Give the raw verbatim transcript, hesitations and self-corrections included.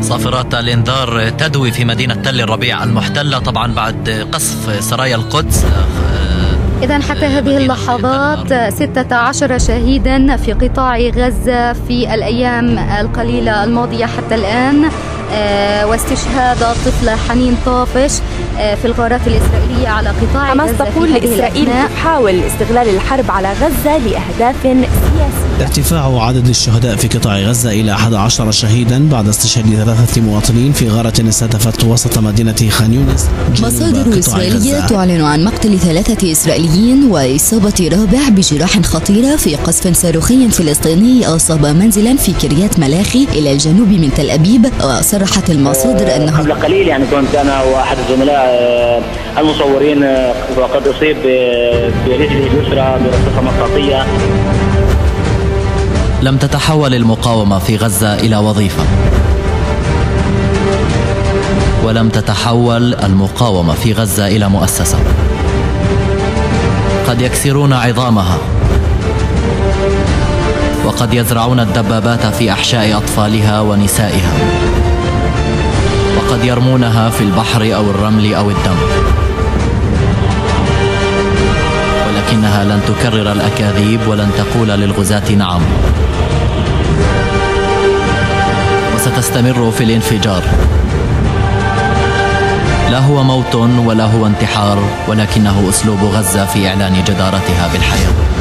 صافرات الإنذار تدوي في مدينة تل الربيع المحتلة طبعا بعد قصف سرايا القدس. إذن حتى هذه اللحظات ستة عشر شهيدا في قطاع غزة في الأيام القليلة الماضية حتى الآن، واستشهاد طفلة حنين طافش في الغارات الإسرائيلية على قطاع حماس غزة. تقول إسرائيل تحاول استغلال الحرب على غزة لأهداف سياسية. ارتفاع عدد الشهداء في قطاع غزة إلى أحد عشر شهيدا بعد استشهاد ثلاثة مواطنين في غارة استهدفت وسط مدينة خان يونس. مصادر إسرائيلية تعلن عن مقتل ثلاثة إسرائيليين وإصابة رابع بجراح خطيرة في قصف صاروخي فلسطيني أصاب منزلا في كريات ملاخي إلى الجنوب من تل أبيب. وصرحت المصادر أنه قبل قليل يعني كنت أنا وأحد الزملاء المصورين وقد أصيب برجله اليسرى برصاصة مطاطية. لم تتحول المقاومة في غزة إلى وظيفة، ولم تتحول المقاومة في غزة إلى مؤسسة. قد يكسرون عظامها، وقد يزرعون الدبابات في أحشاء أطفالها ونسائها، وقد يرمونها في البحر أو الرمل أو الدم، ولكنها لن تكرر الأكاذيب ولن تقول للغزاة نعم، وستستمر في الانفجار. لا هو موت ولا هو انتحار، ولكنه أسلوب غزة في إعلان جدارتها بالحياة.